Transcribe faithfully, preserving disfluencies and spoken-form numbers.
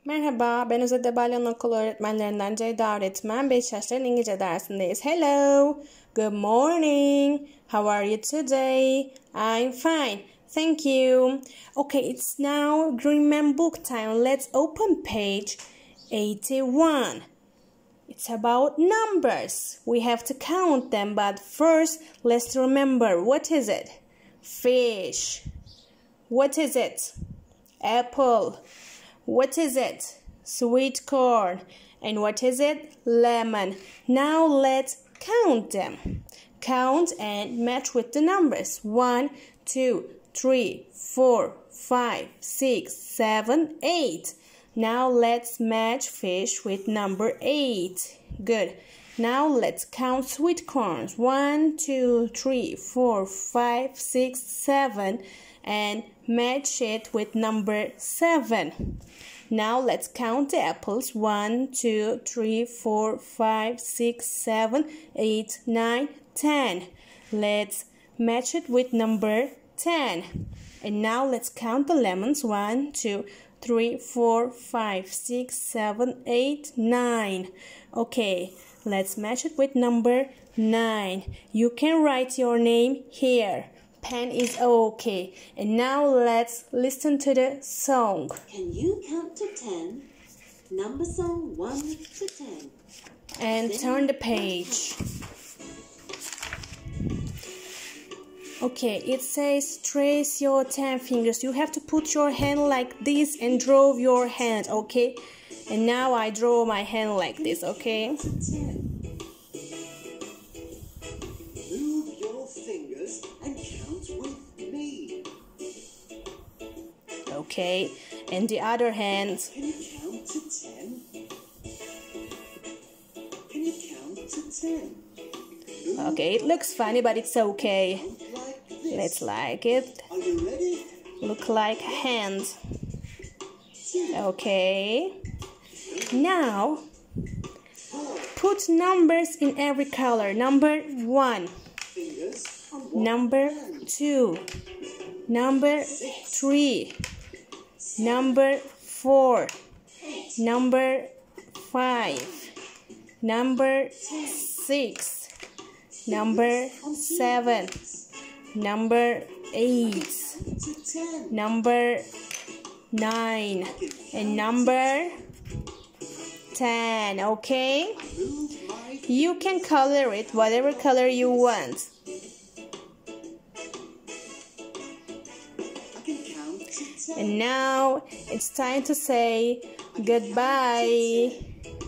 Merhaba, ben Özede Balyan Okulu öğretmenlerinden Ceyda öğretmen. beş yaşların İngilizce dersindeyiz. Hello, good morning. How are you today? I'm fine, thank you. Okay, it's now Green Man book time. Let's open page eighty-one. It's about numbers. We have to count them, but first, let's remember, what is it? Fish. What is it? Apple. What is it? Sweet corn. And what is it? Lemon. Now let's count them. Count and match with the numbers. One, two, three, four, five, six, seven, eight. Now let's match fish with number eight. Good. Now let's count sweet corns. One, two, three, four, five, six, seven. And match it with number seven. Now let's count the apples. One, two, three, four, five, six, seven, eight, nine, ten. Let's match it with number ten. And now let's count the lemons. One, two, three, four, five, six, seven, eight, nine. Okay, let's match it with number nine. You can write your name here. Pen is okay. And now let's listen to the song. Can you count to ten? Number song one to ten. And then turn the page. Okay, it says trace your ten fingers. You have to put your hand like this and draw your hand, okay? And now I draw my hand like this, okay? Move your fingers and count with me. Okay, and the other hand. Can you count to ten? Can you count to ten? Move Okay, it looks funny, but it's okay. like this. Let's like it. Are you ready? Look like a hand. Okay. Now, put numbers in every color. Number one. Fingers on one Number hand. two. Number three. Number four. Number five. Number six. Number seven. Number eight. To ten. Number nine. And number ten. Okay? Move my You can color it whatever color you want. I can count to ten. And now it's time to say goodbye.